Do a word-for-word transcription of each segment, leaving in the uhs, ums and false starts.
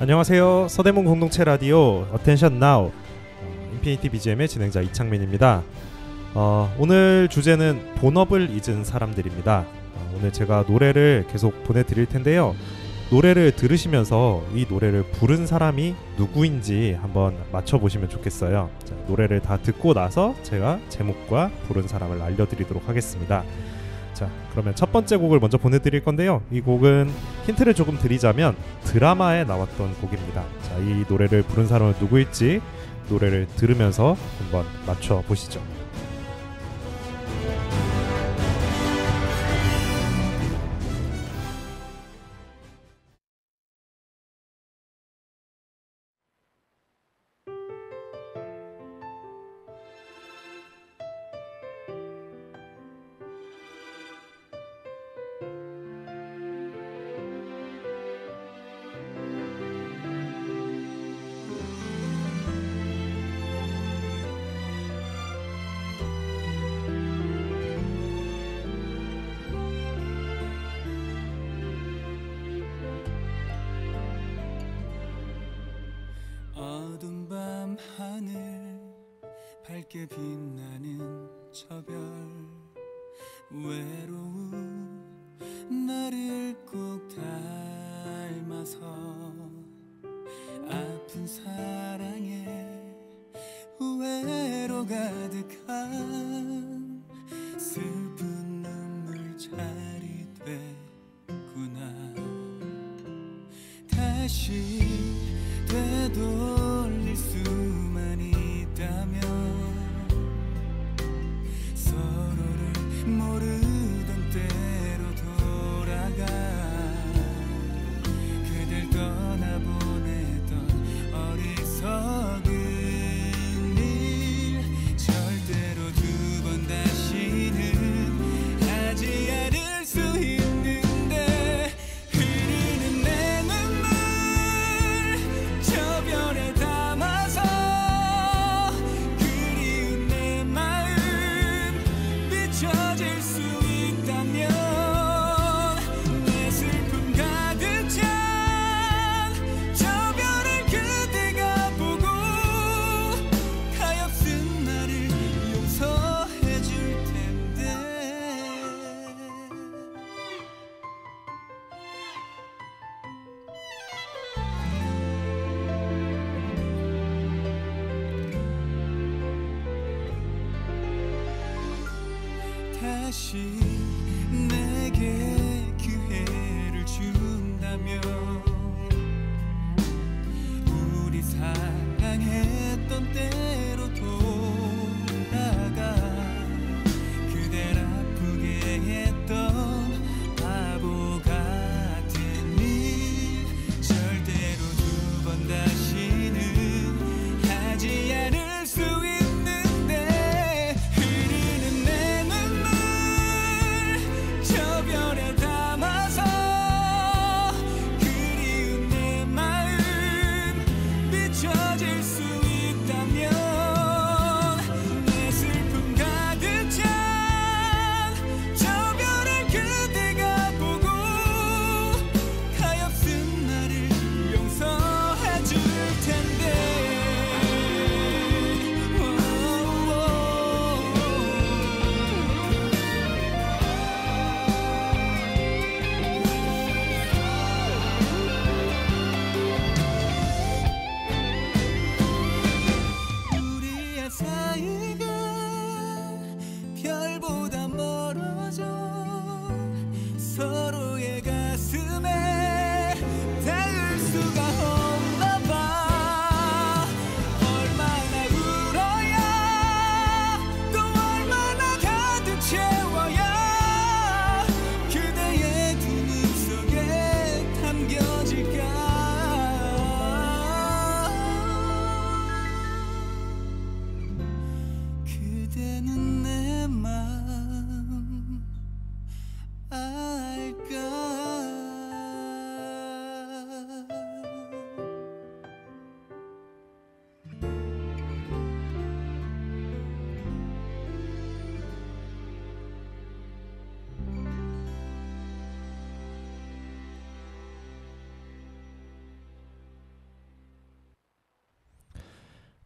안녕하세요. 서대문 공동체 라디오 어텐션 나우 어, 인피니티 비지엠의 진행자 이창민입니다. 어, 오늘 주제는 본업을 잊은 사람들입니다. 어, 오늘 제가 노래를 계속 보내드릴 텐데요. 노래를 들으시면서 이 노래를 부른 사람이 누구인지 한번 맞춰보시면 좋겠어요. 자, 노래를 다 듣고 나서 제가 제목과 부른 사람을 알려드리도록 하겠습니다. 자, 그러면 첫 번째 곡을 먼저 보내드릴 건데요. 이 곡은 힌트를 조금 드리자면 드라마에 나왔던 곡입니다. 자, 이 노래를 부른 사람은 누구일지 노래를 들으면서 한번 맞춰보시죠. 어두운 밤 하늘 밝게 빛나는 저 별 외로운 나를 꼭 닮아서 아픈 사랑에 후회로 가득한 슬픈 눈물자리 됐구나. 다시 되돌릴 수만 있다면 서로를 모르던 때로 돌아가 그댈 떠나보냈던 어리석은 일 절대로 두 번 다시는 하지 않을 수 있는데 흐르는 내 눈물 저 별에 담아서 그리운 내 마음 비춰질 수 있다면 내 슬픔 가득 찬 저 별을 그대가 보고 가엾은 나를 용서해 줄 텐데. 다시 내게 기회를 준다면 우리 사랑했던 때로 돌아가 그댈 아프게 했던 바보 같은 일 절대로 두 번 다시는 하지 않을 수 있는데 흐르는 내 눈물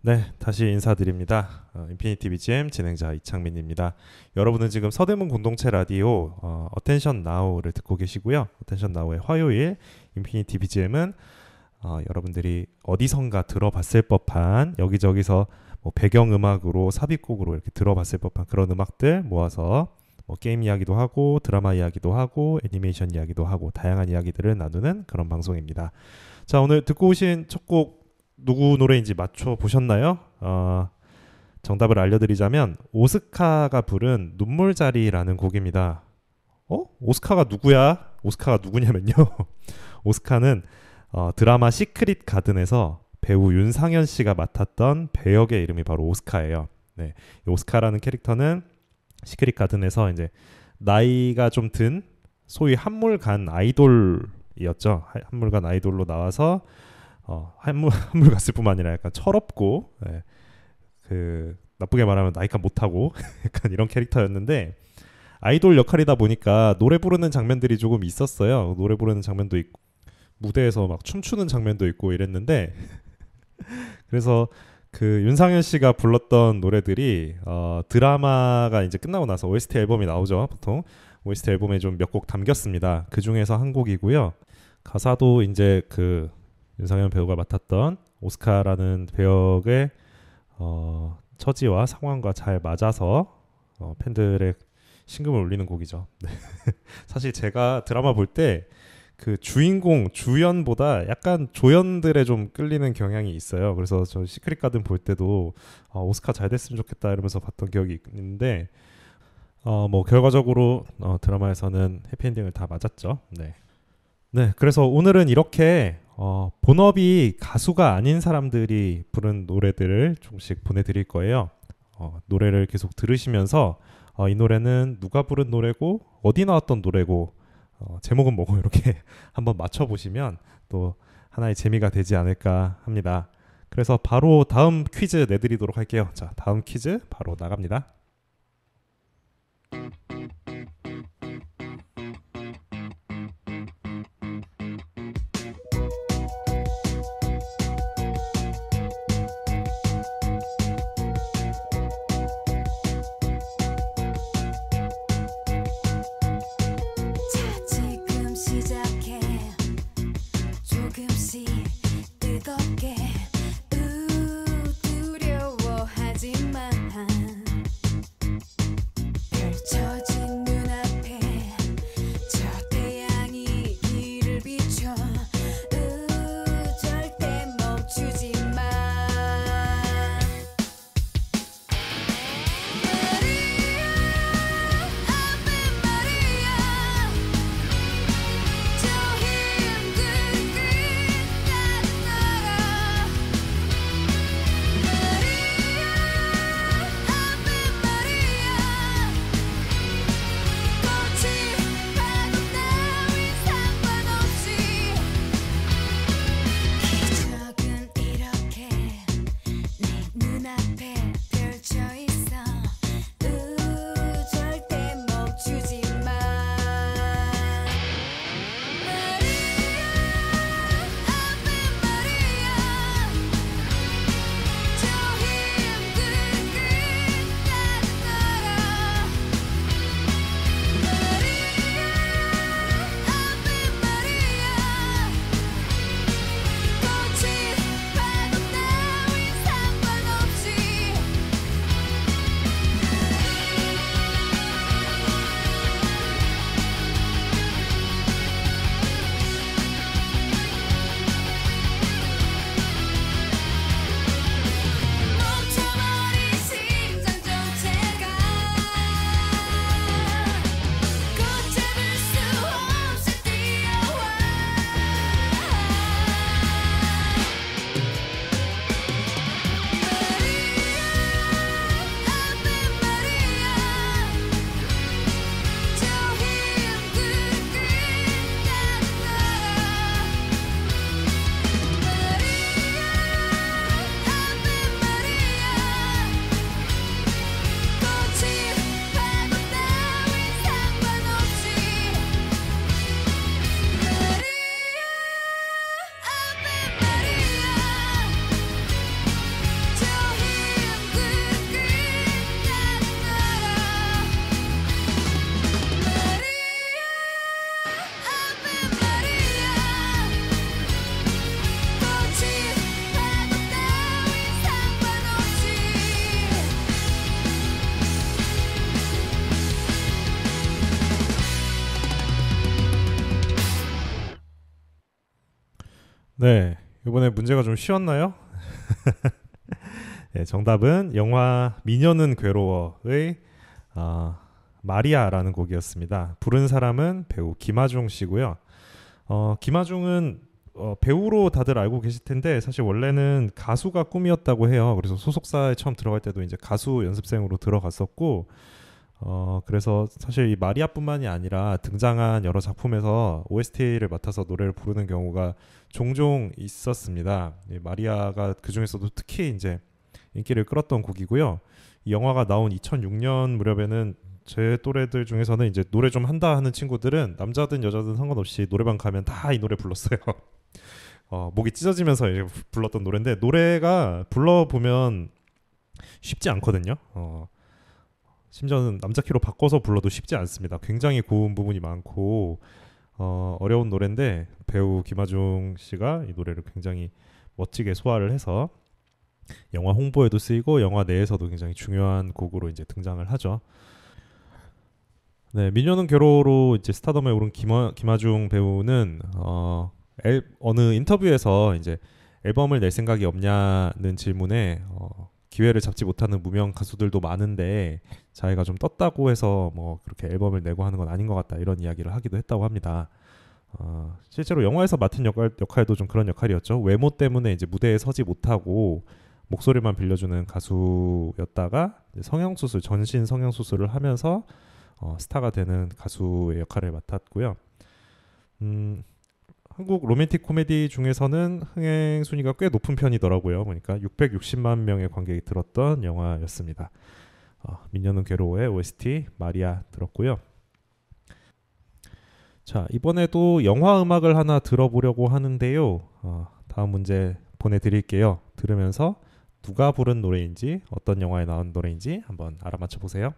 네, 다시 인사드립니다. 어, 인피니티 비지엠 진행자 이창민입니다. 여러분은 지금 서대문 공동체 라디오 어, 어텐션 나우를 듣고 계시고요. 어텐션 나우의 화요일 인피니티 비지엠은 어, 여러분들이 어디선가 들어봤을 법한 여기저기서 뭐 배경음악으로 삽입곡으로 이렇게 들어봤을 법한 그런 음악들 모아서 뭐 게임 이야기도 하고 드라마 이야기도 하고 애니메이션 이야기도 하고 다양한 이야기들을 나누는 그런 방송입니다. 자, 오늘 듣고 오신 첫 곡 누구 노래인지 맞춰보셨나요? 어, 정답을 알려드리자면 오스카가 부른 눈물자리라는 곡입니다. 어? 오스카가 누구야? 오스카가 누구냐면요. 오스카는 어, 드라마 시크릿 가든에서 배우 윤상현 씨가 맡았던 배역의 이름이 바로 오스카예요. 네, 오스카라는 캐릭터는 시크릿 가든에서 이제 나이가 좀 든 소위 한물간 아이돌이었죠. 한물간 아이돌로 나와서 어, 한물, 한물 갔을 뿐만 아니라 약간 철없고 네, 그 나쁘게 말하면 나이가 못하고 약간 이런 캐릭터였는데 아이돌 역할이다 보니까 노래 부르는 장면들이 조금 있었어요. 노래 부르는 장면도 있고 무대에서 막 춤추는 장면도 있고 이랬는데 그래서 그 윤상현 씨가 불렀던 노래들이 어, 드라마가 이제 끝나고 나서 오에스티 앨범이 나오죠. 보통 오에스티 앨범에 좀 몇 곡 담겼습니다. 그 중에서 한 곡이고요. 가사도 이제 그 윤상현 배우가 맡았던 오스카라는 배역의 어, 처지와 상황과 잘 맞아서 어, 팬들의 심금을 울리는 곡이죠. 네. 사실 제가 드라마 볼 때 그 주인공 주연보다 약간 조연들에 좀 끌리는 경향이 있어요. 그래서 저 시크릿 가든 볼 때도 어, 오스카 잘 됐으면 좋겠다 이러면서 봤던 기억이 있는데 어, 뭐 결과적으로 어, 드라마에서는 해피엔딩을 다 맞았죠. 네. 네, 그래서 오늘은 이렇게 어, 본업이 가수가 아닌 사람들이 부른 노래들을 조금씩 보내드릴 거예요. 어, 노래를 계속 들으시면서 어, 이 노래는 누가 부른 노래고 어디 나왔던 노래고 어, 제목은 뭐고 이렇게 한번 맞춰보시면 또 하나의 재미가 되지 않을까 합니다. 그래서 바로 다음 퀴즈 내드리도록 할게요. 자, 다음 퀴즈 바로 나갑니다. 뜨겁게 우 두려워하지만 네, 이번에 문제가 좀 쉬웠나요? 네, 정답은 영화 미녀는 괴로워의 어, 마리아라는 곡이었습니다. 부른 사람은 배우 김하중 씨고요. 어, 김하중은 어, 배우로 다들 알고 계실 텐데 사실 원래는 가수가 꿈이었다고 해요. 그래서 소속사에 처음 들어갈 때도 이제 가수 연습생으로 들어갔었고, 어, 그래서 사실 이 마리아뿐만이 아니라 등장한 여러 작품에서 오에스티를 맡아서 노래를 부르는 경우가 종종 있었습니다. 이 마리아가 그 중에서도 특히 이제 인기를 끌었던 곡이고요. 이 영화가 나온 이천육 년 무렵에는 제 또래들 중에서는 이제 노래 좀 한다 하는 친구들은 남자든 여자든 상관없이 노래방 가면 다 이 노래 불렀어요. 어, 목이 찢어지면서 이제 불렀던 노래인데 노래가 불러보면 쉽지 않거든요. 어, 심지어는 남자 키로 바꿔서 불러도 쉽지 않습니다. 굉장히 고음 부분이 많고 어, 어려운 노래인데 배우 김하중 씨가 이 노래를 굉장히 멋지게 소화를 해서 영화 홍보에도 쓰이고 영화 내에서도 굉장히 중요한 곡으로 이제 등장을 하죠. 네, 미녀는 괴로워로 이제 스타덤에 오른 김하, 김하중 배우는 어, 앨, 어느 인터뷰에서 이제 앨범을 낼 생각이 없냐는 질문에 어, 기회를 잡지 못하는 무명 가수들도 많은데 자기가 좀 떴다고 해서 뭐 그렇게 앨범을 내고 하는 건 아닌 것 같다 이런 이야기를 하기도 했다고 합니다. 어, 실제로 영화에서 맡은 역할, 역할도 좀 그런 역할이었죠. 외모 때문에 이제 무대에 서지 못하고 목소리만 빌려주는 가수였다가 성형수술, 전신 성형수술을 하면서 어, 스타가 되는 가수의 역할을 맡았고요. 음, 한국 로맨틱 코미디 중에서는 흥행 순위가 꽤 높은 편이더라고요. 그러니까 육백육십만 명의 관객이 들었던 영화였습니다. 어, 미녀는 괴로워의 오에스티 마리아 들었고요. 자, 이번에도 영화 음악을 하나 들어보려고 하는데요. 어, 다음 문제 보내드릴게요. 들으면서 누가 부른 노래인지 어떤 영화에 나온 노래인지 한번 알아맞혀 보세요.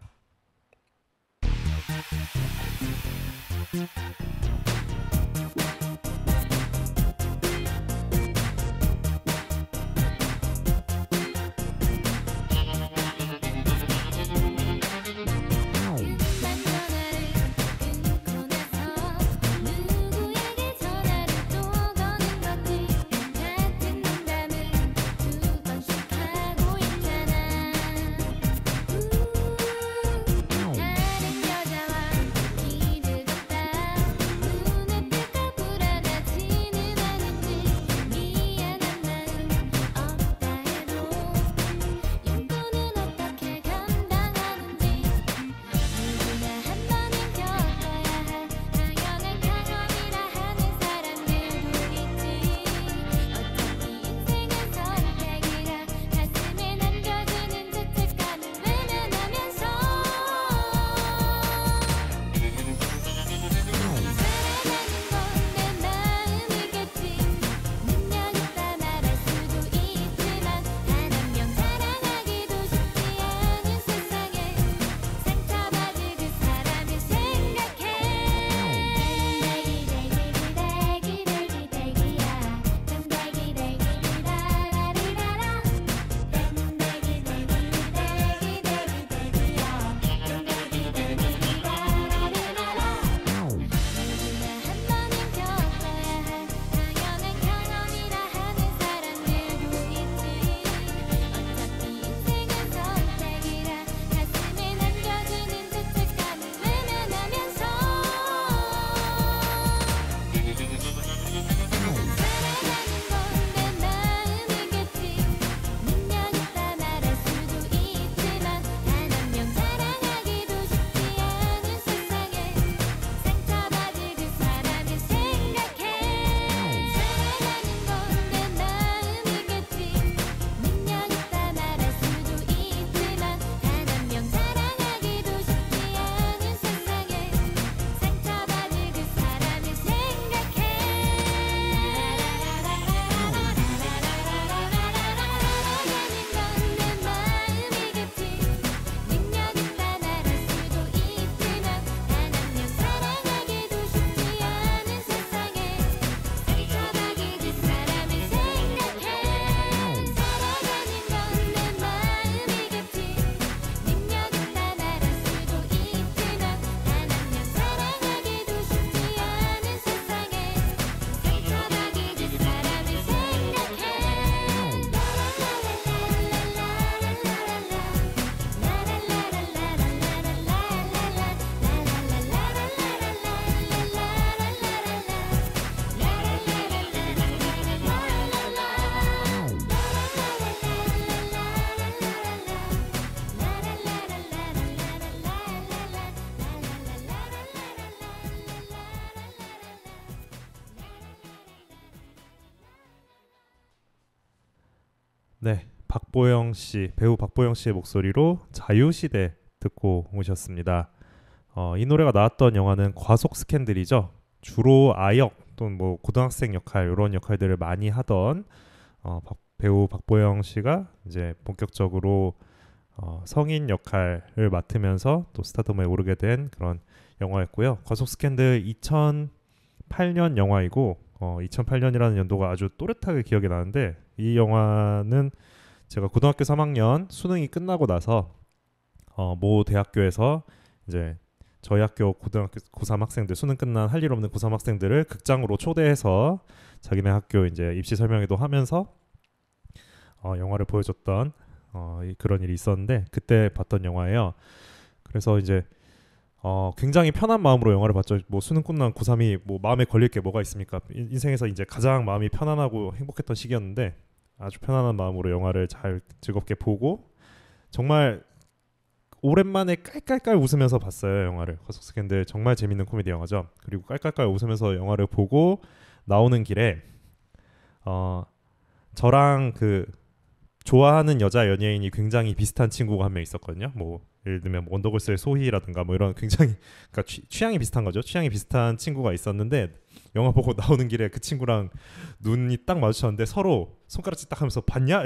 네, 박보영 씨, 배우 박보영 씨의 목소리로 자유시대 듣고 오셨습니다. 어, 이 노래가 나왔던 영화는 과속 스캔들이죠. 주로 아역 또는 뭐 고등학생 역할 이런 역할들을 많이 하던 어, 박, 배우 박보영 씨가 이제 본격적으로 어, 성인 역할을 맡으면서 또 스타덤에 오르게 된 그런 영화였고요. 과속 스캔들 이천팔 년 영화이고 어, 이천팔 년이라는 연도가 아주 또렷하게 기억이 나는데 이 영화는 제가 고등학교 삼 학년 수능이 끝나고 나서 어, 모 대학교에서 이제 저희 학교 고등학교 고삼 학생들 수능 끝난 할 일 없는 고삼 학생들을 극장으로 초대해서 자기네 학교 이제 입시 설명회도 하면서 어, 영화를 보여줬던 어, 이, 그런 일이 있었는데 그때 봤던 영화예요. 그래서 이제 어, 굉장히 편한 마음으로 영화를 봤죠. 뭐 수능 끝난 고삼이 뭐 마음에 걸릴 게 뭐가 있습니까? 인생에서 이제 가장 마음이 편안하고 행복했던 시기였는데 아주 편안한 마음으로 영화를 잘 즐겁게 보고 정말 오랜만에 깔깔깔 웃으면서 봤어요. 영화를. 과속 스캔들 정말 재밌는 코미디 영화죠. 그리고 깔깔깔 웃으면서 영화를 보고 나오는 길에 어, 저랑 그 좋아하는 여자 연예인이 굉장히 비슷한 친구가 한 명 있었거든요. 뭐 예를 들면 뭐 원더걸스의 소희라든가 뭐 이런 굉장히 그러니까 취, 취향이 비슷한 거죠. 취향이 비슷한 친구가 있었는데 영화 보고 나오는 길에 그 친구랑 눈이 딱 마주쳤는데 서로 손가락질 딱 하면서 봤냐?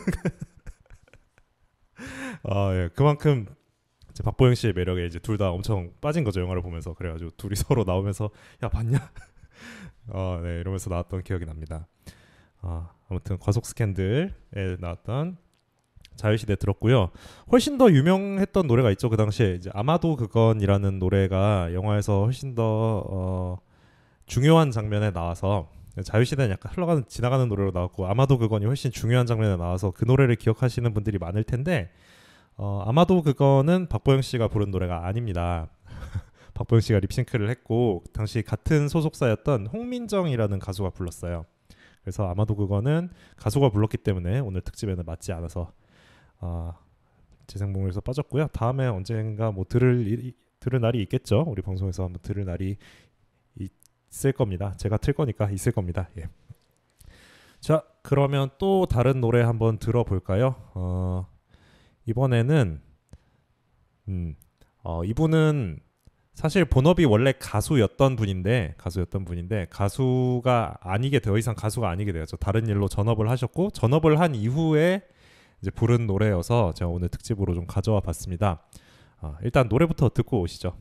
아, 예. 그만큼 이제 박보영 씨의 매력에 이제 둘 다 엄청 빠진 거죠. 영화를 보면서. 그래가지고 둘이 서로 나오면서 야 봤냐? 어, 네 이러면서 나왔던 기억이 납니다. 아, 아무튼 과속 스캔들에 나왔던 자유시대 들었고요. 훨씬 더 유명했던 노래가 있죠. 그 당시에 이제 아마도 그건이라는 노래가 영화에서 훨씬 더 어, 중요한 장면에 나와서 자유시대는 약간 흘러가는 지나가는 노래로 나왔고 아마도 그건이 훨씬 중요한 장면에 나와서 그 노래를 기억하시는 분들이 많을 텐데 어, 아마도 그거는 박보영 씨가 부른 노래가 아닙니다. 박보영 씨가 립싱크를 했고 당시 같은 소속사였던 홍민정이라는 가수가 불렀어요. 그래서 아마도 그거는 가수가 불렀기 때문에 오늘 특집에는 맞지 않아서 어, 재생목록에서 빠졌고요. 다음에 언젠가 뭐 들을 일이, 들을 날이 있겠죠. 우리 방송에서 한번 들을 날이 있을 겁니다. 제가 틀 거니까 있을 겁니다. 예. 자, 그러면 또 다른 노래 한번 들어볼까요? 어, 이번에는 음, 어, 이분은 사실 본업이 원래 가수였던 분인데 가수였던 분인데 가수가 아니게 더 이상 가수가 아니게 되었죠. 다른 일로 전업을 하셨고 전업을 한 이후에 이제 부른 노래여서 제가 오늘 특집으로 좀 가져와 봤습니다. 아, 일단 노래부터 듣고 오시죠.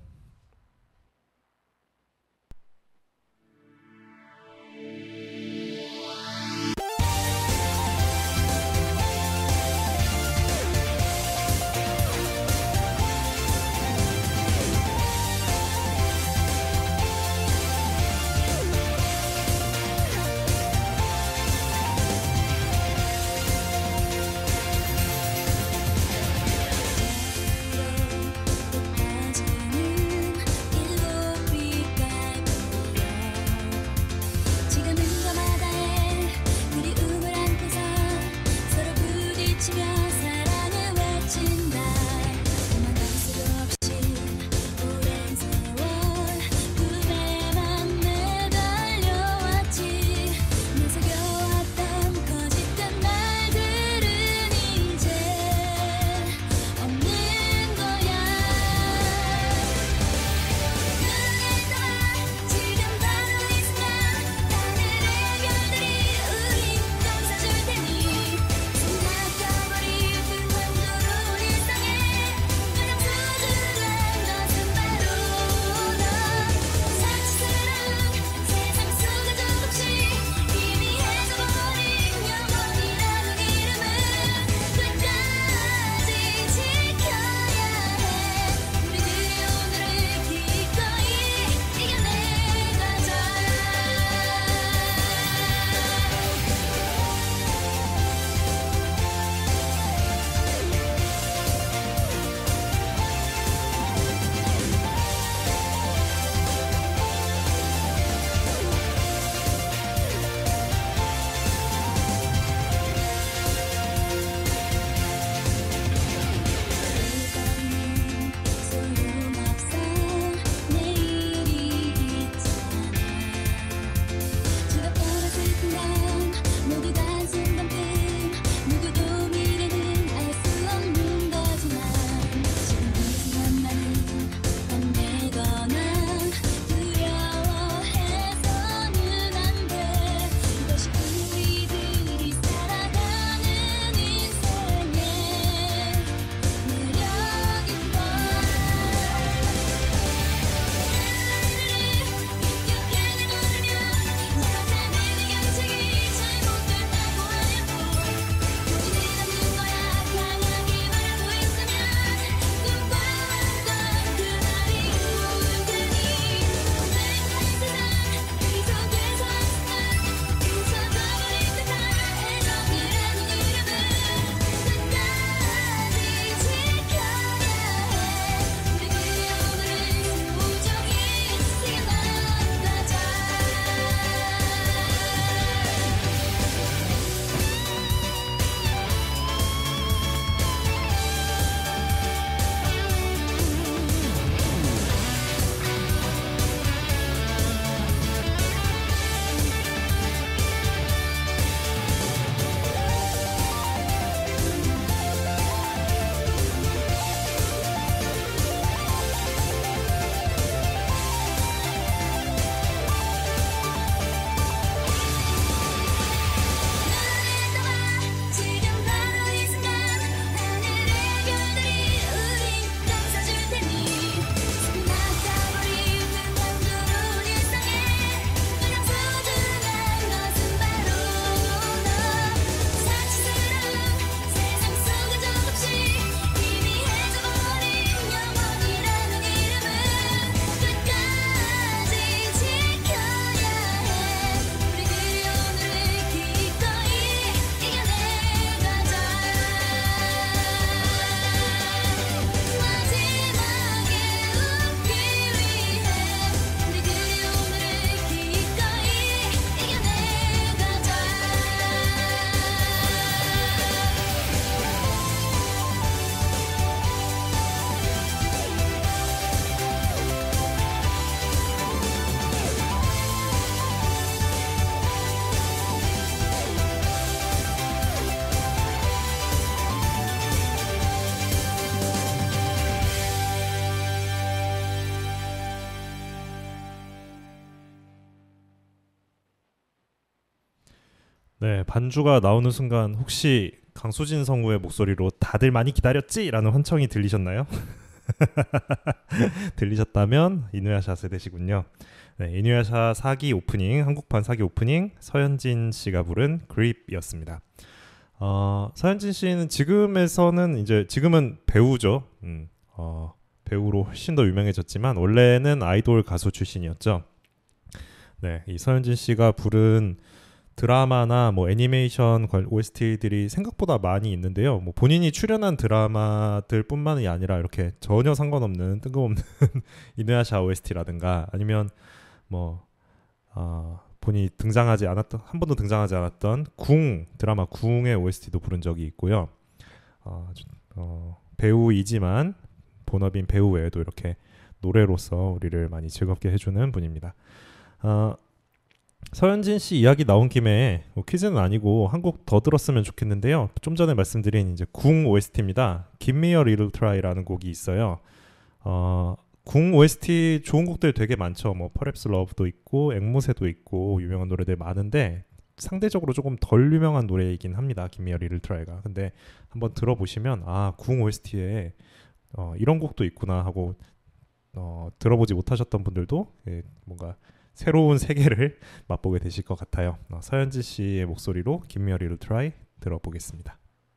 빠지는 네, 반주가 나오는 순간 혹시 강수진 성우의 목소리로 다들 많이 기다렸지? 라는 환청이 들리셨나요? 들리셨다면 이누야샤 세대시군요. 네, 이누야샤 사 기 오프닝, 한국판 사 기 오프닝 서현진 씨가 부른 그립이었습니다. 어, 서현진 씨는 지금에서는 이제 지금은 배우죠. 음, 어, 배우로 훨씬 더 유명해졌지만 원래는 아이돌 가수 출신이었죠. 네, 이 서현진 씨가 부른 드라마나 뭐 애니메이션 오에스티들이 생각보다 많이 있는데요. 뭐 본인이 출연한 드라마들뿐만이 아니라 이렇게 전혀 상관없는 뜬금없는 이누야샤 오에스티라든가 아니면 뭐 어, 본인이 등장하지 않았던 한 번도 등장하지 않았던 궁 드라마 궁의 오에스티도 부른 적이 있고요. 어, 어, 배우이지만 본업인 배우 외에도 이렇게 노래로서 우리를 많이 즐겁게 해주는 분입니다. 어, 서현진 씨 이야기 나온 김에 뭐 퀴즈는 아니고 한 곡 더 들었으면 좋겠는데요. 좀 전에 말씀드린 이제 궁 오에스티입니다. Give Me a Little Try라는 곡이 있어요. 어, 궁 오에스티 좋은 곡들 되게 많죠. 뭐 Perhaps Love도 있고 앵무새도 있고 유명한 노래들 많은데 상대적으로 조금 덜 유명한 노래이긴 합니다. Give Me a Little Try가. 근데 한번 들어보시면 아, 궁 오에스티에 어, 이런 곡도 있구나 하고 어, 들어보지 못하셨던 분들도 예, 뭔가 새로운 세계를 맛보게 되실 것 같아요. 어, 서현진 씨의 목소리로 Give Me a Little Try 들어보겠습니다.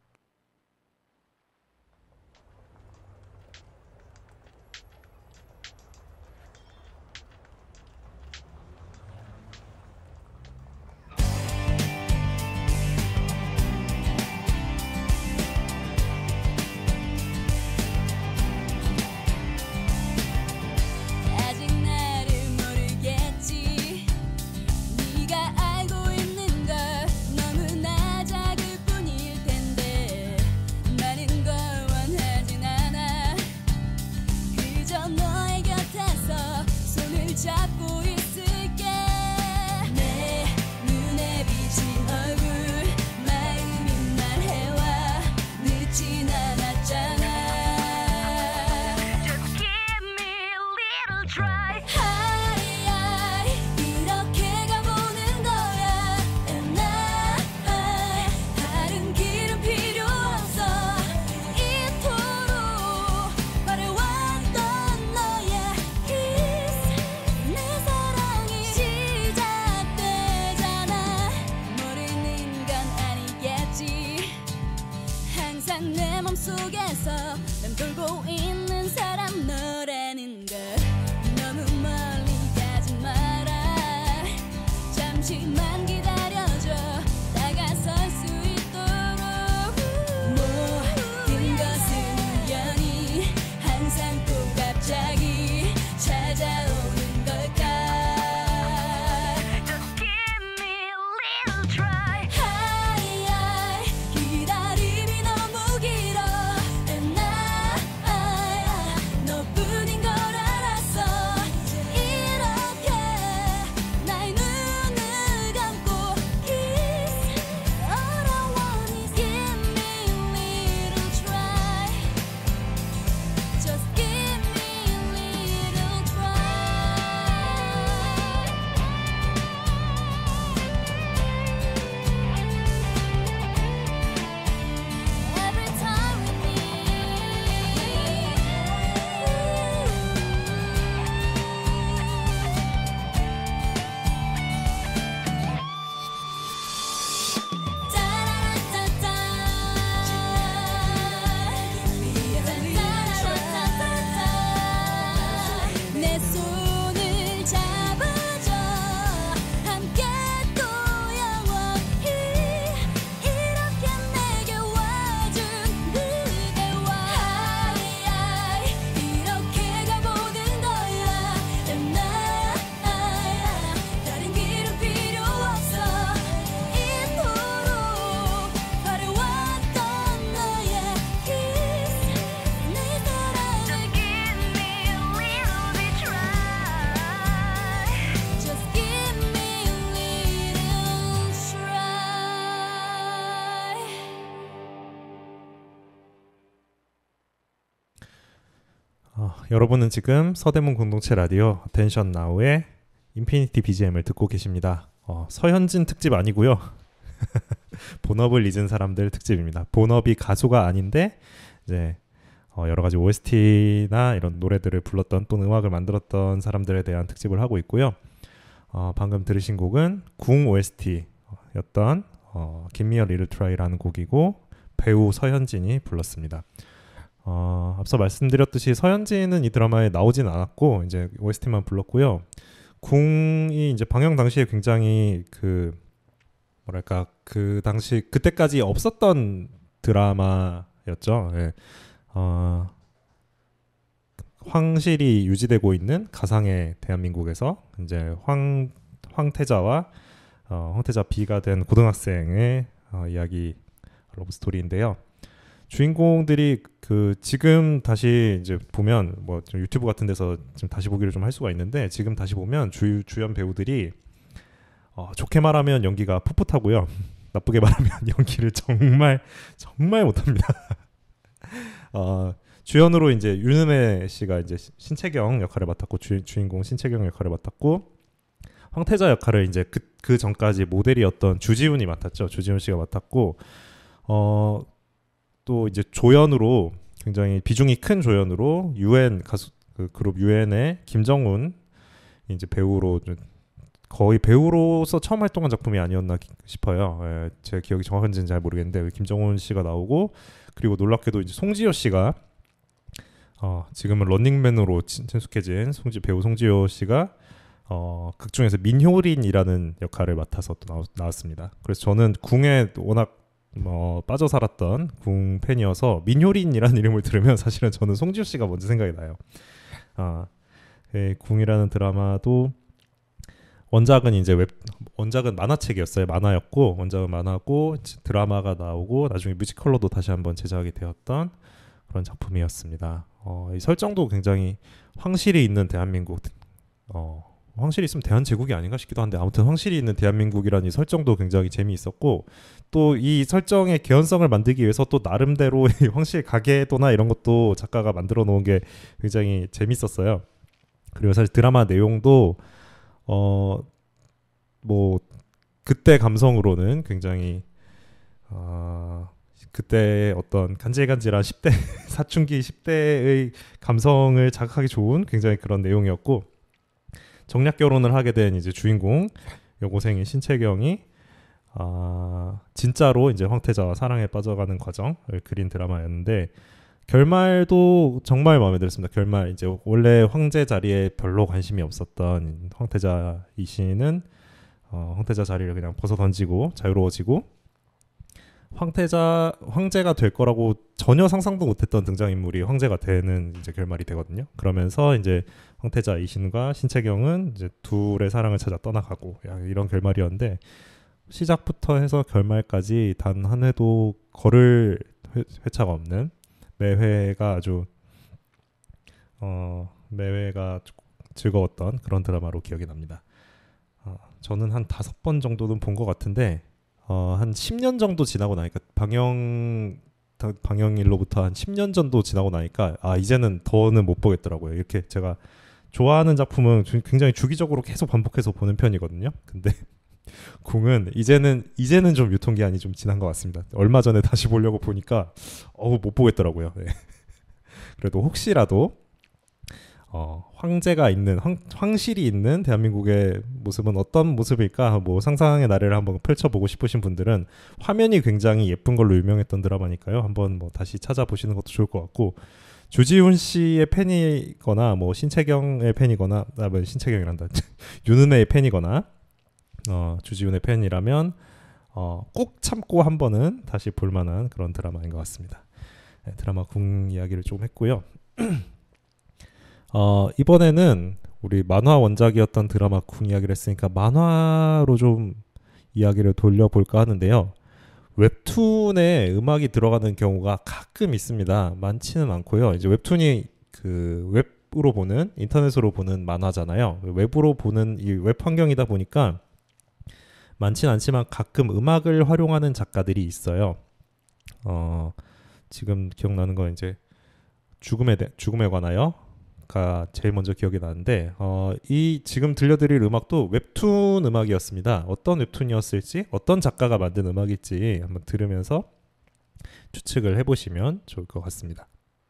잡고 있을게. 내 눈에 비친 얼굴 마음이 말해와 늦진 않았잖아. Just give me a little try. 하이하이 이렇게 가보는 거야. And I 다른 길은 필요 없어. 이토록 바래왔던 너의 kiss 내 사랑이 시작되잖아. 모르는 건 아니겠지. 항상 내 맘속에서 맴돌고 있는 사람 너라는 걸. 너무 멀리 가지 마라. 잠시만 기다려줘. 다가설 수 있도록. 모든 것은 우연히 항상 또 갑자기 찾아오는 걸까. Just give me a little try. 하이하이 기다림이 너무 길어. And I 너뿐인 걸 알았어. 이렇게 나의 눈을 감고 kiss. All I want is give me a little try. Just give me a little try. Every time with me. 내 손을 잡아줘. 함께 또 영원히 이렇게 내게 와준 그대와. 하이하이 이렇게 가보는 거야. And I 다른 길은 필요 없어. 이토록 바래왔던 너의 kiss 내 사랑을. Just give me a little try. 어, 여러분은 지금 서대문 공동체 라디오 어텐션 나우의 인피니티 비지엠을 듣고 계십니다. 어, 서현진 특집 아니고요. 본업을 잊은 사람들 특집입니다. 본업이 가수가 아닌데 이제 어, 여러 가지 오에스티나 이런 노래들을 불렀던 또 음악을 만들었던 사람들에 대한 특집을 하고 있고요. 어, 방금 들으신 곡은 궁 오에스티였던 어, Give Me a Little Try라는 곡이고 배우 서현진이 불렀습니다. 어, 앞서 말씀드렸듯이 서현진은 이 드라마에 나오진 않았고 이제 오에스티만 불렀고요. 궁이 이제 방영 당시에 굉장히 그 뭐랄까 그 당시 그때까지 없었던 드라마였죠. 예. 어, 황실이 유지되고 있는 가상의 대한민국에서 이제 황 황태자와 어, 황태자 B가 된 고등학생의 어, 이야기 러브 스토리인데요. 주인공들이 그 지금 다시 이제 보면 뭐 유튜브 같은 데서 지금 다시 보기를 좀 할 수가 있는데 지금 다시 보면 주 주연 배우들이 어, 좋게 말하면 연기가 풋풋하고요. 나쁘게 말하면 연기를 정말 정말 못합니다. 어, 주연으로 이제 윤은혜 씨가 이제 신채경 역할을 맡았고 주, 주인공 신채경 역할을 맡았고 황태자 역할을 이제 그, 그 전까지 모델이었던 주지훈이 맡았죠. 주지훈 씨가 맡았고 어, 또 이제 조연으로 굉장히 비중이 큰 조연으로 유엔 가수 그 그룹 유엔의 김정훈 이제 배우로 거의 배우로서 처음 활동한 작품이 아니었나 싶어요. 예, 제 기억이 정확한지는 잘 모르겠는데 김정훈 씨가 나오고 그리고 놀랍게도 이제 송지효 씨가 어, 지금은 런닝맨으로 친숙해진 송지 배우 송지효 씨가 어, 극 중에서 민효린이라는 역할을 맡아서 또 나왔, 나왔습니다. 그래서 저는 궁에 워낙 뭐 빠져 살았던 궁 팬이어서 민효린이라는 이름을 들으면 사실은 저는 송지효 씨가 먼저 생각이 나요. 아, 예, 궁이라는 드라마도 원작은 이제 웹 원작은 만화책이었어요. 만화였고 원작은 만화고 드라마가 나오고 나중에 뮤지컬로도 다시 한번 제작이 되었던 그런 작품이었습니다. 어, 이 설정도 굉장히 황실이 있는 대한민국 어, 황실이 있으면 대한제국이 아닌가 싶기도 한데 아무튼 황실이 있는 대한민국이라는 이 설정도 굉장히 재미있었고 또 이 설정의 개연성을 만들기 위해서 또 나름대로 황실 가계도나 이런 것도 작가가 만들어 놓은 게 굉장히 재밌었어요. 그리고 사실 드라마 내용도 어, 뭐 그때 감성으로는 굉장히 어, 그때 어떤 간질간질한 십 대 사춘기 십 대의 감성을 자극하기 좋은 굉장히 그런 내용이었고 정략 결혼을 하게 된 이제 주인공 여고생인 신채경이 아, 진짜로 이제 황태자와 사랑에 빠져가는 과정을 그린 드라마였는데 결말도 정말 마음에 들었습니다. 결말 이제 원래 황제 자리에 별로 관심이 없었던 황태자 이 씨는 어, 황태자 자리를 그냥 벗어 던지고 자유로워지고 황태자 황제가 될 거라고 전혀 상상도 못했던 등장인물이 황제가 되는 이제 결말이 되거든요. 그러면서 이제 황태자 이신과 신채경은 이제 둘의 사랑을 찾아 떠나가고 이런 결말이었는데 시작부터 해서 결말까지 단 한 회도 걸을 회, 회차가 없는 매 회가 아주 어, 매 회가 즐거웠던 그런 드라마로 기억이 납니다. 어, 저는 한 다섯 번 정도는 본 것 같은데 어, 한 십 년 정도 지나고 나니까 방영 방영일로부터 한 십 년 정도 지나고 나니까 아 이제는 더는 못 보겠더라고요. 이렇게 제가 좋아하는 작품은 굉장히 주기적으로 계속 반복해서 보는 편이거든요. 근데 궁은 이제는 이제는 좀 유통기한이 좀 지난 것 같습니다. 얼마 전에 다시 보려고 보니까 어우 못 보겠더라고요. 네. 그래도 혹시라도 어, 황제가 있는 황, 황실이 있는 대한민국의 모습은 어떤 모습일까 뭐 상상의 나래를 한번 펼쳐보고 싶으신 분들은 화면이 굉장히 예쁜 걸로 유명했던 드라마니까요. 한번 뭐 다시 찾아보시는 것도 좋을 것 같고 주지훈 씨의 팬이거나 뭐 신채경의 팬이거나 아, 뭐 신채경이란다 윤은혜의 팬이거나 어, 주지훈의 팬이라면 어, 꼭 참고 한 번은 다시 볼만한 그런 드라마인 것 같습니다. 네, 드라마 궁 이야기를 좀 했고요. 어, 이번에는 우리 만화 원작이었던 드라마 궁 이야기를 했으니까 만화로 좀 이야기를 돌려볼까 하는데요. 웹툰에 음악이 들어가는 경우가 가끔 있습니다. 많지는 않고요. 이제 웹툰이 그 웹으로 보는 인터넷으로 보는 만화잖아요. 웹으로 보는 이 웹 환경이다 보니까 많진 않지만 가끔 음악을 활용하는 작가들이 있어요. 어, 지금 기억나는 건 이제 죽음에 대, 죽음에 관하여 음악가 제일 먼저 기억이 나는데 어, 이 지금 들려드릴 음악도 웹툰 음악이었습니다. 어떤 웹툰이었을지 어떤 작가가 만든 음악일지 한번 들으면서 추측을 해보시면 좋을 것 같습니다.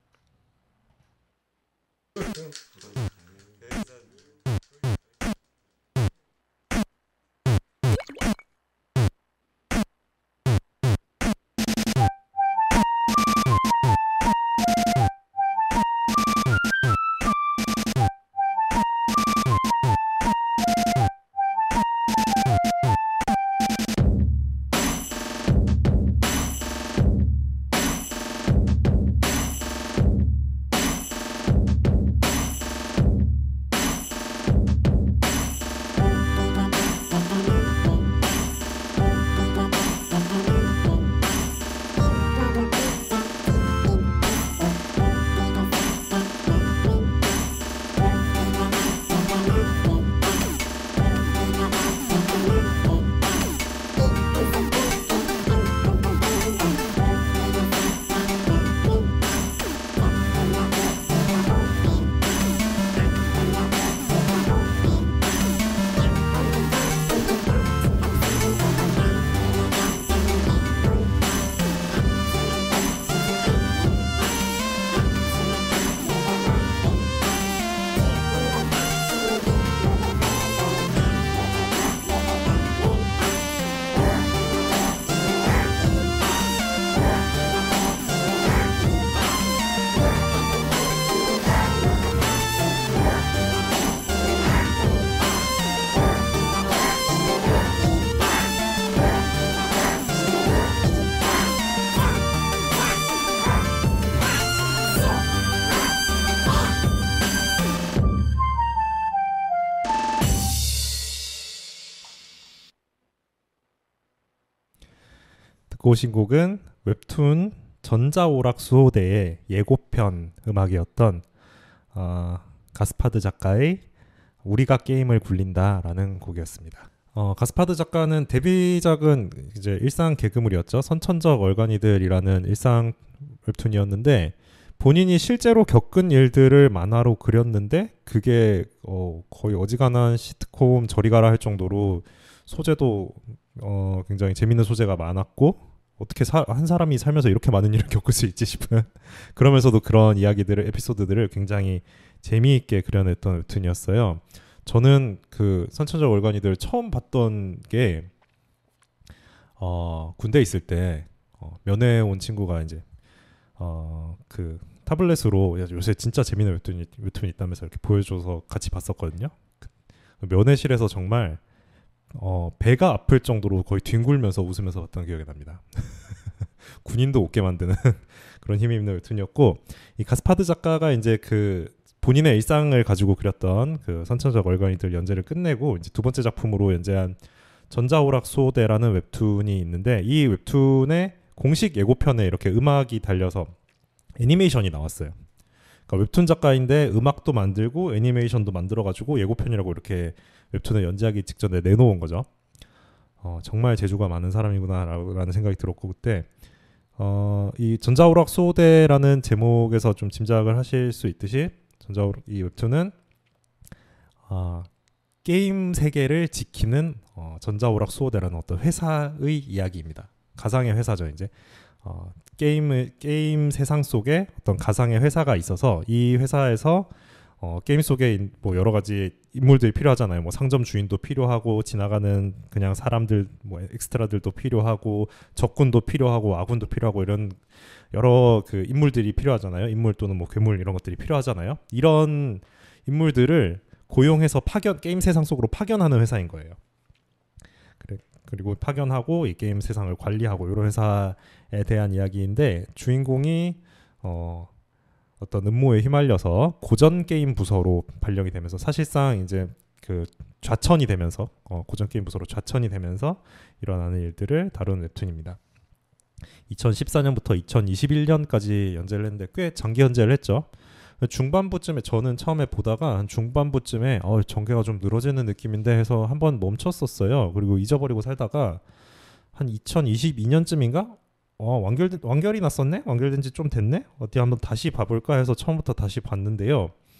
듣고 오신 곡은 웹툰 전자오락 수호대의 예고편 음악이었던 어, 가스파드 작가의 우리가 게임을 굴린다라는 곡이었습니다. 어, 가스파드 작가는 데뷔작은 이제 일상 개그물이었죠. 선천적 얼간이들이라는 일상 웹툰이었는데 본인이 실제로 겪은 일들을 만화로 그렸는데 그게 어, 거의 어지간한 시트콤 저리 가라 할 정도로 소재도 어, 굉장히 재밌는 소재가 많았고 어떻게 사, 한 사람이 살면서 이렇게 많은 일을 겪을 수 있지 싶은 그러면서도 그런 이야기들을 에피소드들을 굉장히 재미있게 그려냈던 웹툰이었어요. 저는 그 선천적 얼간이들 처음 봤던 게 어, 군대에 있을 때 어, 면회 온 친구가 이제 어, 그 타블렛으로 요새 진짜 재미있는 웹툰이, 웹툰이 있다면서 이렇게 보여줘서 같이 봤었거든요. 그 면회실에서 정말 어, 배가 아플 정도로 거의 뒹굴면서 웃으면서 봤던 기억이 납니다. 군인도 웃게 만드는 그런 힘이 있는 웹툰이었고 이 가스파드 작가가 이제 그 본인의 일상을 가지고 그렸던 그 선천적 얼간이들 연재를 끝내고 이제 두 번째 작품으로 연재한 전자오락 수호대라는 웹툰이 있는데 이 웹툰의 공식 예고편에 이렇게 음악이 달려서 애니메이션이 나왔어요. 그러니까 웹툰 작가인데 음악도 만들고 애니메이션도 만들어가지고 예고편이라고 이렇게 웹툰을 연재하기 직전에 내놓은 거죠. 어, 정말 재주가 많은 사람이구나라는 생각이 들었고 그때 어, 이 전자오락 수호대라는 제목에서 좀 짐작을 하실 수 있듯이 전자오락 이 웹툰은 어, 게임 세계를 지키는 어, 전자오락 수호대라는 어떤 회사의 이야기입니다. 가상의 회사죠 이제. 어, 게임을, 게임 세상 속에 어떤 가상의 회사가 있어서 이 회사에서 어, 게임 속에 뭐 여러 가지 인물들이 필요하잖아요. 뭐 상점 주인도 필요하고 지나가는 그냥 사람들 뭐 엑스트라들도 필요하고 적군도 필요하고 아군도 필요하고 이런 여러 그 인물들이 필요하잖아요. 인물 또는 뭐 괴물 이런 것들이 필요하잖아요. 이런 인물들을 고용해서 파견 게임 세상 속으로 파견하는 회사인 거예요. 그래, 그리고 파견하고 이 게임 세상을 관리하고 이런 회사에 대한 이야기인데 주인공이 어 어떤 음모에 휘말려서 고전 게임 부서로 발령이 되면서 사실상 이제 그 좌천이 되면서 어, 고전 게임 부서로 좌천이 되면서 일어나는 일들을 다룬 웹툰입니다. 이천십사 년부터 이천이십일 년까지 연재를 했는데 꽤 장기 연재를 했죠. 중반부쯤에 저는 처음에 보다가 한 중반부쯤에 어, 전개가 좀 늘어지는 느낌인데 해서 한번 멈췄었어요. 그리고 잊어버리고 살다가 한 이천이십이 년쯤인가? 어, 완결, 완결이 났었네? 완결된 지 좀 됐네? 어디 한번 다시 봐볼까 해서 처음부터 다시 봤는데요.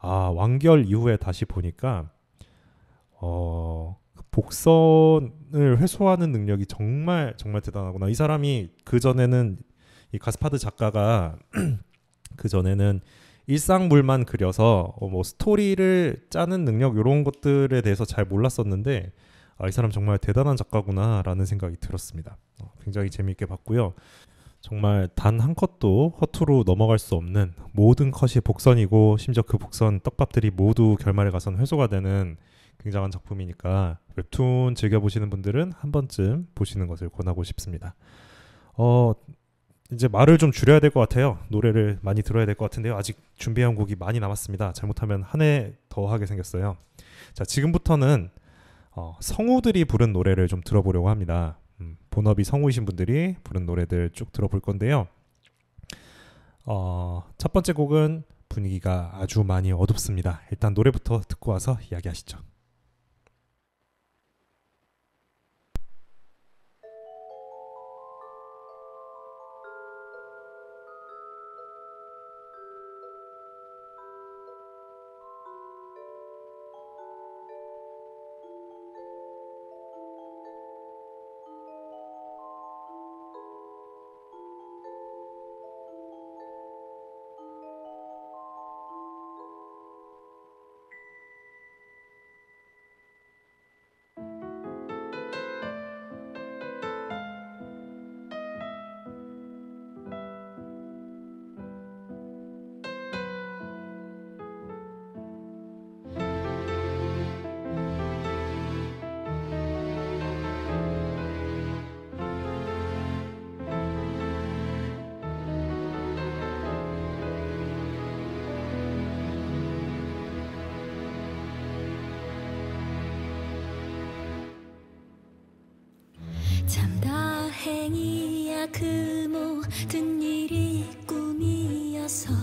아, 완결 이후에 다시 보니까 어, 복선을 회수하는 능력이 정말 정말 대단하구나. 이 사람이 그 전에는 이 가스파드 작가가 그 전에는 일상물만 그려서 어, 뭐 스토리를 짜는 능력 이런 것들에 대해서 잘 몰랐었는데 아, 이 사람 정말 대단한 작가구나라는 생각이 들었습니다. 어, 굉장히 재미있게 봤고요. 정말 단 한 컷도 허투루 넘어갈 수 없는 모든 컷이 복선이고 심지어 그 복선 떡밥들이 모두 결말에 가서는 회수가 되는 굉장한 작품이니까 웹툰 즐겨보시는 분들은 한 번쯤 보시는 것을 권하고 싶습니다. 어, 이제 말을 좀 줄여야 될 것 같아요. 노래를 많이 들어야 될 것 같은데요. 아직 준비한 곡이 많이 남았습니다. 잘못하면 한 해 더 하게 생겼어요. 자, 지금부터는 어, 성우들이 부른 노래를 좀 들어보려고 합니다. 음, 본업이 성우이신 분들이 부른 노래들 쭉 들어볼 건데요. 어, 첫 번째 곡은 분위기가 아주 많이 어둡습니다. 일단 노래부터 듣고 와서 이야기하시죠. 참 다행이야 그 모든 일이 꿈이어서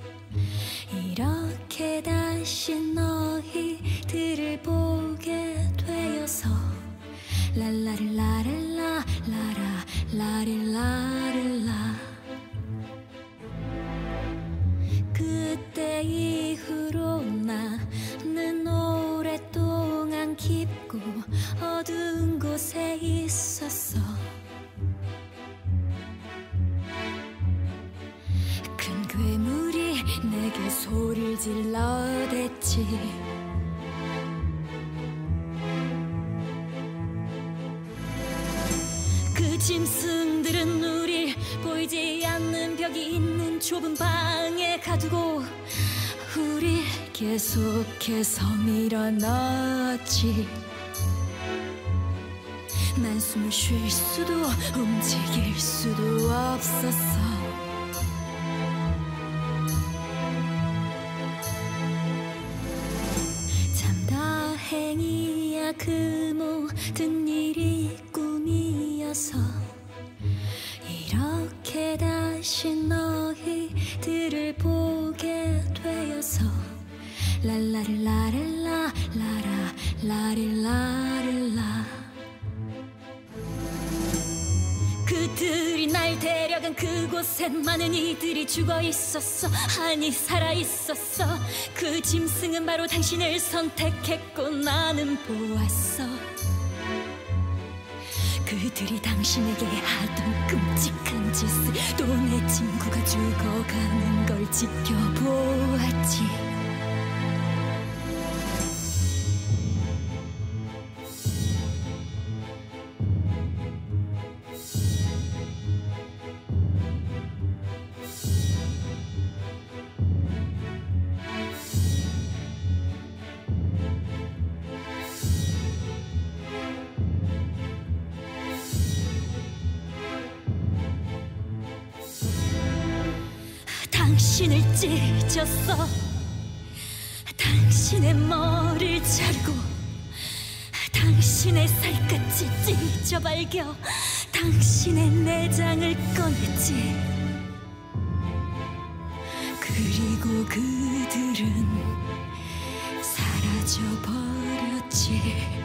이렇게 다시 너희들을 보게 되어서 랄라릴라릴라 라라 라릴라릴라 그때 이후로 나는 오랫동안 깊고 어두운 곳에 있었어. 큰 괴물이 내게 소리를 질러댔지. 그 짐승들은 우릴 보이지 않는 벽이 있는 좁은 방에 가두고 우릴 계속해서 밀어넣었지. 난 숨을 쉴 수도 움직일 수도 없었어. 참 다행이야 그 모든 일이 꿈이어서 이렇게 다시 너희들을 보게 되어서 랄라릴라릴라 라라 라릴라릴라 그들이 날 데려간 그곳엔 많은 이들이 죽어 있었어. 아니 살아 있었어. 그 짐승은 바로 당신을 선택했고 나는 보았어. 그들이 당신에게 하던 끔찍한 짓을 또 내 친구가 죽어가는 걸 지켜보았지. 당신을 찢었어. 당신의 머리를 자르고 당신의 살갗을 찢어 발겨 당신의 내장을 꺼냈지. 그리고 그들은 사라져버렸지.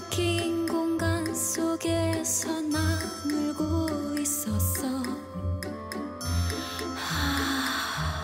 긴 공간 속에서 나누고 있었어. 아...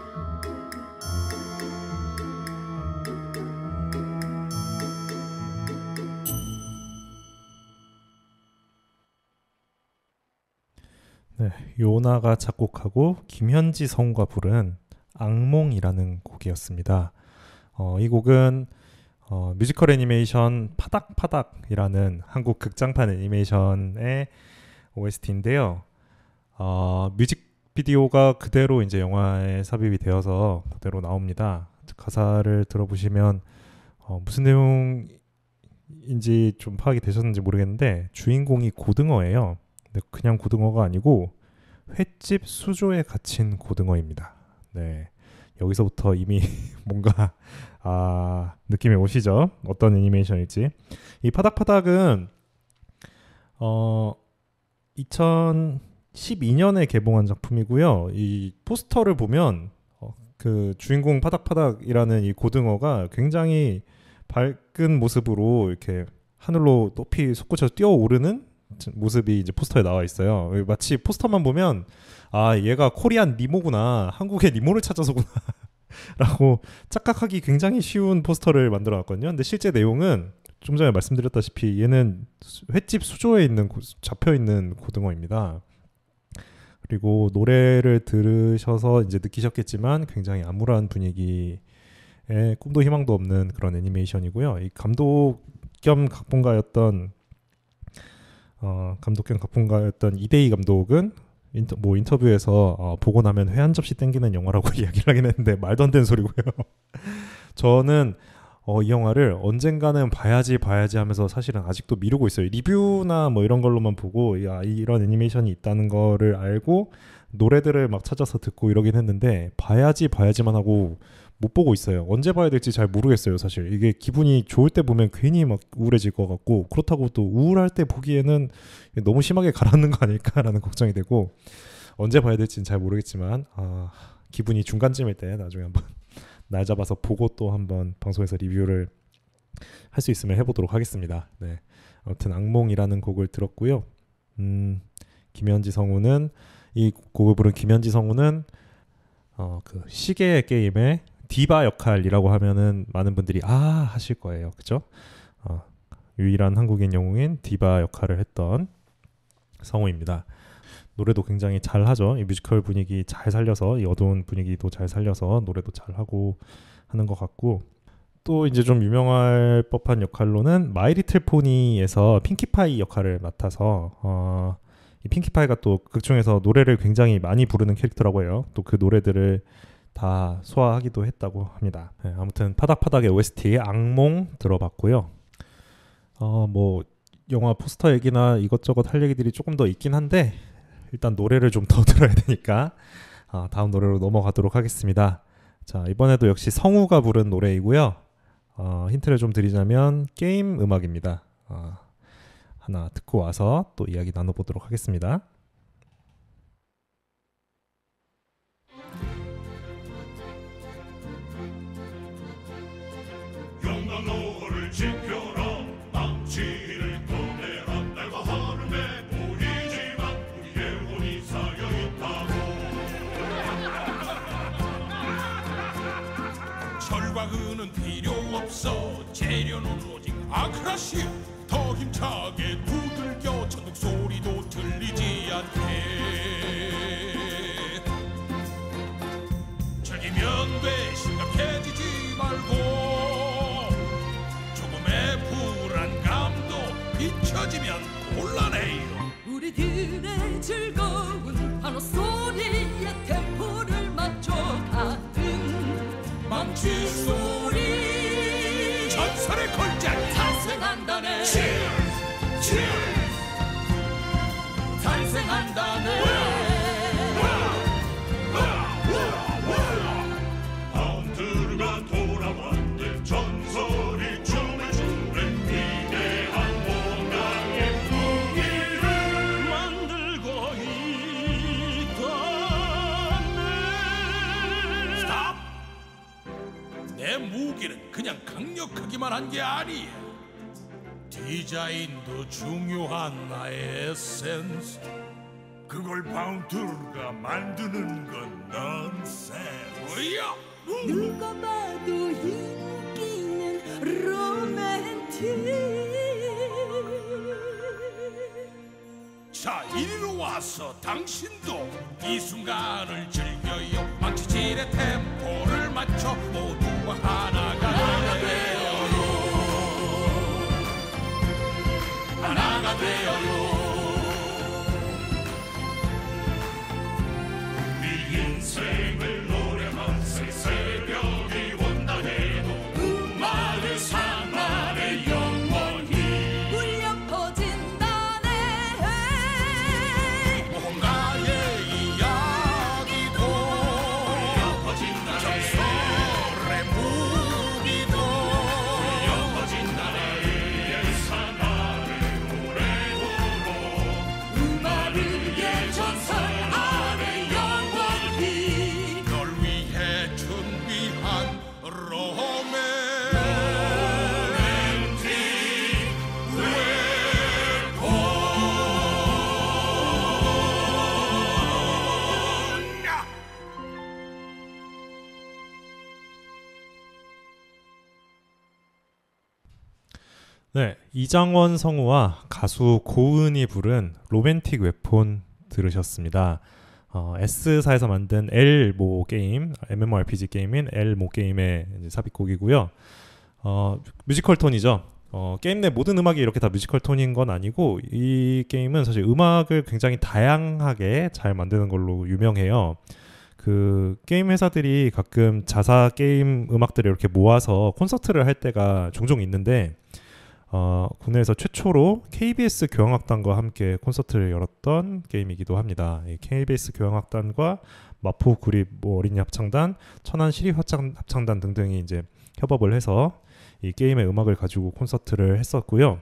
네, 요나가 작곡하고 김현지 성우가 부른 악몽이라는 곡이었습니다. 어, 이 곡은 어, 뮤지컬 애니메이션 파닥파닥이라는 한국 극장판 애니메이션의 오에스티인데요. 어, 뮤직비디오가 그대로 이제 영화에 삽입이 되어서 그대로 나옵니다. 가사를 들어보시면 어, 무슨 내용인지 좀 파악이 되셨는지 모르겠는데 주인공이 고등어예요. 근데 그냥 고등어가 아니고 횟집 수조에 갇힌 고등어입니다. 네, 여기서부터 이미 뭔가 아, 느낌이 오시죠? 어떤 애니메이션일지. 이 파닥파닥은 어, 이천십이 년에 개봉한 작품이고요. 이 포스터를 보면 어, 그 주인공 파닥파닥이라는 이 고등어가 굉장히 밝은 모습으로 이렇게 하늘로 높이 솟구쳐서 뛰어오르는 모습이 이제 포스터에 나와 있어요. 마치 포스터만 보면 아, 얘가 코리안 니모구나, 한국의 니모를 찾아서구나 라고 착각하기 굉장히 쉬운 포스터를 만들어 놨거든요. 근데 실제 내용은 좀 전에 말씀드렸다시피 얘는 횟집 수조에 있는 잡혀 있는 고등어입니다. 그리고 노래를 들으셔서 이제 느끼셨겠지만 굉장히 암울한 분위기에 꿈도 희망도 없는 그런 애니메이션이고요. 이 감독 겸 각본가였던 어, 감독 겸 각본가였던 이대희 감독은 인터, 뭐 인터뷰에서 어, 보고 나면 회 한 접시 땡기는 영화라고 이야기를 하긴 했는데 말도 안 되는 소리고요. 저는 어, 이 영화를 언젠가는 봐야지 봐야지 하면서 사실은 아직도 미루고 있어요. 리뷰나 뭐 이런 걸로만 보고 야, 이런 애니메이션이 있다는 거를 알고 노래들을 막 찾아서 듣고 이러긴 했는데 봐야지 봐야지만 하고 못 보고 있어요. 언제 봐야 될지 잘 모르겠어요. 사실 이게 기분이 좋을 때 보면 괜히 막 우울해질 것 같고, 그렇다고 또 우울할 때 보기에는 너무 심하게 가라앉는 거 아닐까라는 걱정이 되고, 언제 봐야 될지는 잘 모르겠지만 아, 기분이 중간쯤일 때 나중에 한번 날 잡아서 보고 또 한번 방송에서 리뷰를 할 수 있으면 해보도록 하겠습니다. 네, 아무튼 악몽이라는 곡을 들었고요. 음, 김현지 성우는 이 곡을 부른 김현지 성우는 어, 그 시계 게임의 디바 역할이라고 하면은 많은 분들이 아 하실 거예요, 그죠? 어, 유일한 한국인 영웅인 디바 역할을 했던 성우입니다. 노래도 굉장히 잘 하죠. 이 뮤지컬 분위기 잘 살려서, 이 어두운 분위기도 잘 살려서 노래도 잘 하고 하는 것 같고, 또 이제 좀 유명할 법한 역할로는 마이 리틀 포니에서 핑키파이 역할을 맡아서 어, 이 핑키파이가 또 극중에서 노래를 굉장히 많이 부르는 캐릭터라고 해요. 또 그 노래들을 다 소화하기도 했다고 합니다. 네, 아무튼 파닥파닥의 오에스티 악몽 들어봤고요. 어, 뭐 영화 포스터 얘기나 이것저것 할 얘기들이 조금 더 있긴 한데 일단 노래를 좀 더 들어야 되니까 어, 다음 노래로 넘어가도록 하겠습니다. 자, 이번에도 역시 성우가 부른 노래이고요. 어, 힌트를 좀 드리자면 게임 음악입니다. 어, 하나 듣고 와서 또 이야기 나눠보도록 하겠습니다. 영광 너를 지켜라, 망치를 꺼내라. 날과 하늘에 보이지만 우리의 혼이 쌓여있다고. 철과 은은 필요 없어, 재료는 오직 아크라시아. 더 힘차게 두들겨 천둥 소리도 들리지 않게. 즐기면 돼, 심각해지지 말고. 비춰지면 곤란해요. 우리들의 즐거운 환호 소리에 템포를 맞춰가는 망치 소리, 전설의 걸작 탄생한다네. Cheers, cheers. 탄생한다네. 아운드가 돌아왔네. 전설이 춤을 추네. 위대한 원앙의 무기를 만들고 있다네. 스탑! 내 무기는 그냥 강력하기만 한 게 아니야. 디자인도 중요한 나의 에센스. 그걸 바운투르가 만드는 건 넌센스. 뭐야? 누가 봐도 인기는 로맨틱. 자, 이리로 와서 당신도 이 순간을 즐겨요. 망치질의 템포를 맞춰 모두가 하나가 되어요. 하나가 되어요. 네 인생을 노래하면서 새벽이 온다 해도 음악을 산만해 영원히 울려 퍼진다네. 뭔가의 이야기도 울려 퍼진다네. 전설의 무기도 울려 퍼진다네. 옛사나의 노래도록 음악을 위해 전설 아래 영원히. 널 위해 준비한 로맨틱 웨폰. 네, 이장원 성우와 가수 고은이 부른 로맨틱 웨폰 들으셨습니다. 어, S사에서 만든 L모 게임, 엠엠오알피지 게임인 L모 게임의 이제 삽입곡이고요. 어, 뮤지컬 톤이죠. 어, 게임 내 모든 음악이 이렇게 다 뮤지컬 톤인 건 아니고 이 게임은 사실 음악을 굉장히 다양하게 잘 만드는 걸로 유명해요. 그 게임 회사들이 가끔 자사 게임 음악들을 이렇게 모아서 콘서트를 할 때가 종종 있는데 어, 국내에서 최초로 케이비에스 교향악단과 함께 콘서트를 열었던 게임이기도 합니다. 이 케이비에스 교향악단과 마포 구립 뭐 어린이 합창단, 천안 시립 합창, 합창단 등등이 이제 협업을 해서 이 게임의 음악을 가지고 콘서트를 했었고요.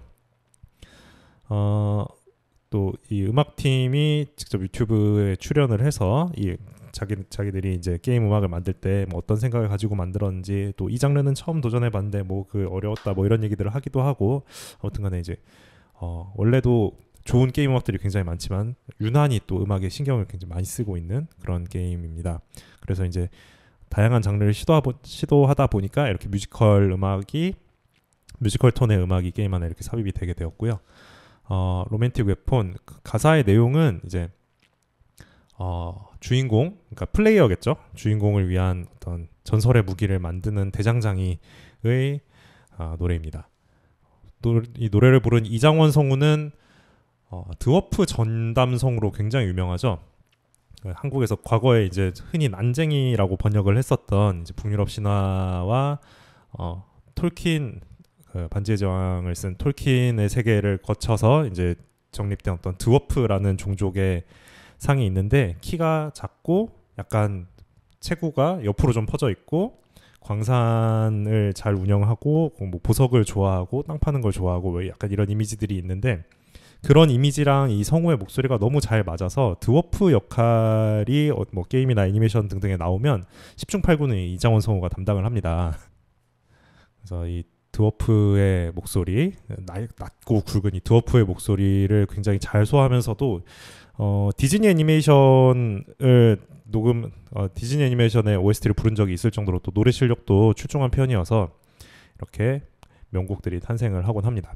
어, 또 이 음악팀이 직접 유튜브에 출연을 해서 이 자기 자기들이 이제 게임 음악을 만들 때 뭐 어떤 생각을 가지고 만들었는지, 또 이 장르는 처음 도전해봤는데 뭐 그 어려웠다 뭐 이런 얘기들을 하기도 하고, 아무튼간에 이제 어 원래도 좋은 게임 음악들이 굉장히 많지만 유난히 또 음악에 신경을 굉장히 많이 쓰고 있는 그런 게임입니다. 그래서 이제 다양한 장르를 시도하보, 시도하다 보니까 이렇게 뮤지컬 음악이 뮤지컬 톤의 음악이 게임 안에 이렇게 삽입이 되게 되었고요. 어, 로맨틱 웨폰 가사의 내용은 이제 어, 주인공, 그러니까 플레이어겠죠. 주인공을 위한 어떤 전설의 무기를 만드는 대장장이의 어, 노래입니다. 노, 이 노래를 부른 이장원 성우는 어, 드워프 전담성으로 굉장히 유명하죠. 한국에서 과거에 이제 흔히 난쟁이라고 번역을 했었던 이제 북유럽 신화와 어, 톨킨 그 반지의 제왕을 쓴 톨킨의 세계를 거쳐서 이제 정립된 어떤 드워프라는 종족의 상이 있는데, 키가 작고 약간 체구가 옆으로 좀 퍼져 있고 광산을 잘 운영하고 뭐 보석을 좋아하고 땅 파는 걸 좋아하고 약간 이런 이미지들이 있는데, 그런 이미지랑 이 성우의 목소리가 너무 잘 맞아서 드워프 역할이 뭐 게임이나 애니메이션 등등에 나오면 십중팔구는 이장원 성우가 담당을 합니다. 그래서 이 드워프의 목소리, 낮고 굵은 이 드워프의 목소리를 굉장히 잘 소화하면서도 어, 디즈니 애니메이션을 녹음, 어, 디즈니 애니메이션의 오에스티를 부른 적이 있을 정도로 또 노래 실력도 출중한 편이어서 이렇게 명곡들이 탄생을 하곤 합니다.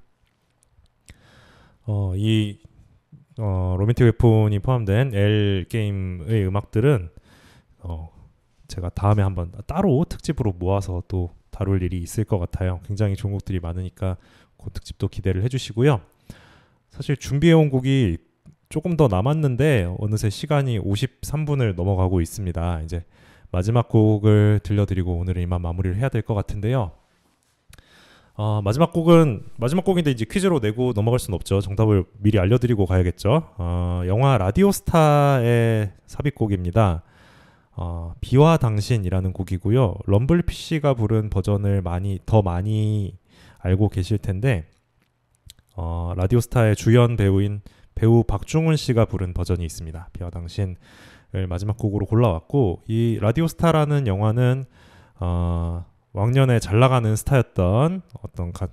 어, 이 어, 로맨틱 웨폰이 포함된 L 게임의 음악들은 어, 제가 다음에 한번 따로 특집으로 모아서 또 다룰 일이 있을 것 같아요. 굉장히 좋은 곡들이 많으니까 그 특집도 기대를 해주시고요. 사실 준비해온 곡이 조금 더 남았는데 어느새 시간이 오십삼 분을 넘어가고 있습니다. 이제 마지막 곡을 들려드리고 오늘은 이만 마무리를 해야 될 것 같은데요. 어, 마지막 곡은 마지막 곡인데 이제 퀴즈로 내고 넘어갈 수는 없죠. 정답을 미리 알려드리고 가야겠죠. 어, 영화 라디오스타의 삽입곡입니다. 어, 비와 당신이라는 곡이고요. 럼블피쉬가 부른 버전을 많이 더 많이 알고 계실 텐데, 어, 라디오스타의 주연 배우인 배우 박중훈 씨가 부른 버전이 있습니다. 비와 당신을 마지막 곡으로 골라왔고, 이 라디오스타라는 영화는 어, 왕년에 잘 나가는 스타였던 어떤 가,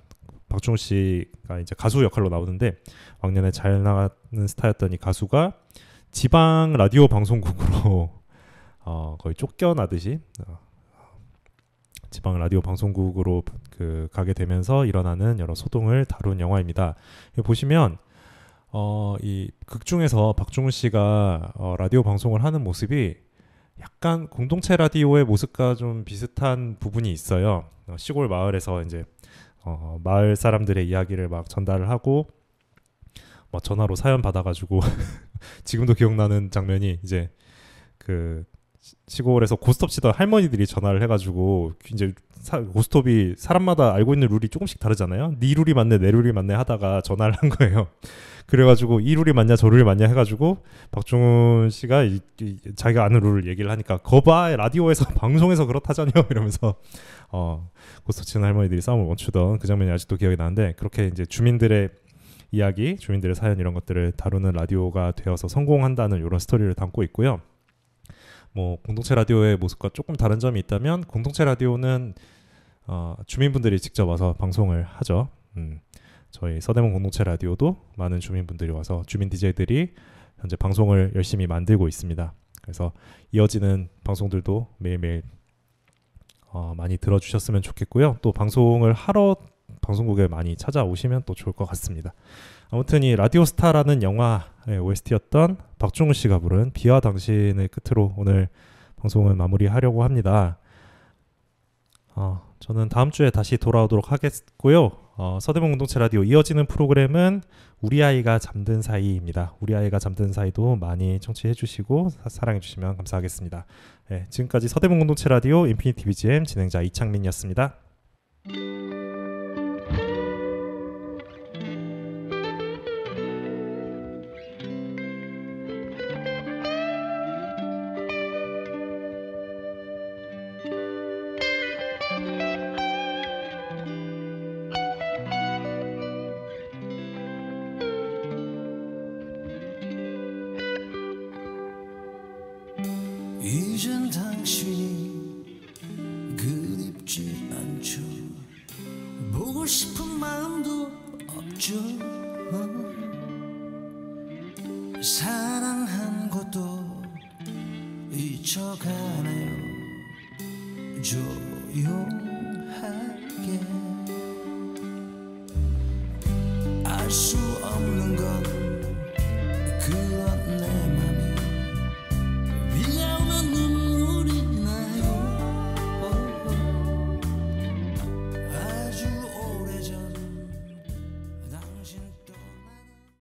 박중훈 씨가 이제 가수 역할로 나오는데 왕년에 잘 나가는 스타였던 이 가수가 지방 라디오 방송국으로 어, 거의 쫓겨나듯이 어, 지방 라디오 방송국으로 그 가게 되면서 일어나는 여러 소동을 다룬 영화입니다. 보시면 어, 이 극 중에서 박중훈 씨가 어, 라디오 방송을 하는 모습이 약간 공동체 라디오의 모습과 좀 비슷한 부분이 있어요. 어, 시골 마을에서 이제 어, 마을 사람들의 이야기를 막 전달을 하고 뭐 전화로 사연 받아가지고 지금도 기억나는 장면이 이제 그 시골에서 고스톱 치던 할머니들이 전화를 해가지고 이제 사, 고스톱이 사람마다 알고 있는 룰이 조금씩 다르잖아요. 네 룰이 맞네 내 룰이 맞네 하다가 전화를 한 거예요. 그래가지고 이 룰이 맞냐 저 룰이 맞냐 해가지고 박중훈 씨가 이, 이, 자기가 아는 룰을 얘기를 하니까 거봐 라디오에서 방송에서 그렇다잖여 이러면서 어, 고스톱 치는 할머니들이 싸움을 멈추던 그 장면이 아직도 기억이 나는데 그렇게 이제 주민들의 이야기, 주민들의 사연 이런 것들을 다루는 라디오가 되어서 성공한다는 이런 스토리를 담고 있고요. 뭐 공동체 라디오의 모습과 조금 다른 점이 있다면 공동체 라디오는 어, 주민분들이 직접 와서 방송을 하죠. 음, 저희 서대문 공동체 라디오도 많은 주민분들이 와서 주민 디제이들이 현재 방송을 열심히 만들고 있습니다. 그래서 이어지는 방송들도 매일매일 어, 많이 들어주셨으면 좋겠고요. 또 방송을 하러 방송국에 많이 찾아오시면 또 좋을 것 같습니다. 아무튼 이 라디오스타라는 영화의 오에스티였던 박중훈 씨가 부른 비와 당신을 끝으로 오늘 방송을 마무리하려고 합니다. 어, 저는 다음 주에 다시 돌아오도록 하겠고요. 어, 서대문 공동체 라디오 이어지는 프로그램은 우리 아이가 잠든 사이입니다. 우리 아이가 잠든 사이도 많이 청취해 주시고 사랑해 주시면 감사하겠습니다. 네, 지금까지 서대문 공동체 라디오 인피니티 비지엠 진행자 이창민이었습니다. 이젠 당신이 그립지 않죠. 보고 싶은 마음도 없죠. 사랑한 것도 잊혀가나요 조용하게.